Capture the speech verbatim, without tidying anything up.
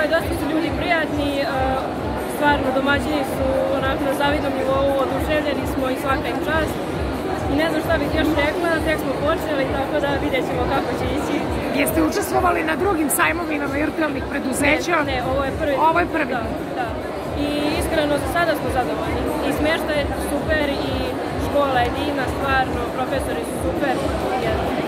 dosta su ljudi prijatni, stvarno domaćini su onako na zavidnom nivou, oduševljeni smo i svaka im čast. I ne znam šta bih još rekla, tek smo počeli, tako da vidjet ćemo kako će ići. Jeste učestvovali na drugim sajmovima virtualnih preduzeća? Ne, ne, ovo je prvi. Ovo je prvi. Da, da. I iskreno za sada smo zadovoljni. I smještaj je super i škola je divna, stvarno, profesori su super.